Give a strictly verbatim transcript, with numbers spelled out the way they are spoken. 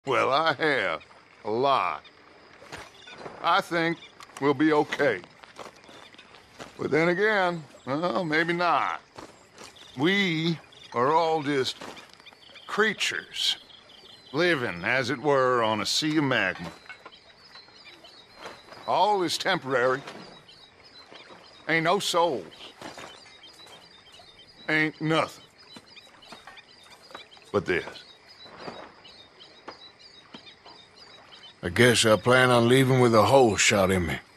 Well, I have. A lot. I think we'll be okay. But then again, well, maybe not. We are all just creatures, living, as it were, on a sea of magma. All is temporary. Ain't no souls. Ain't nothing. But this. I guess I plan on leaving with a hole shot in me.